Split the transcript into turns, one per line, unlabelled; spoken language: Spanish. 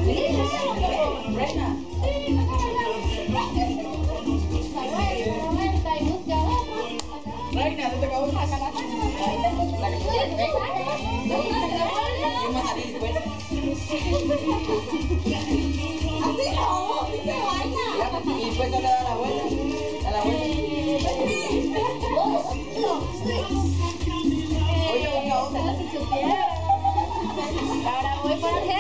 Reina. Reina, te toca una canasta. La que tú quieres. Yo me salí después.
Así no, así se baila.
Y después te le da la vuelta. Da la vuelta. Oye, una otra.
Ahora voy por el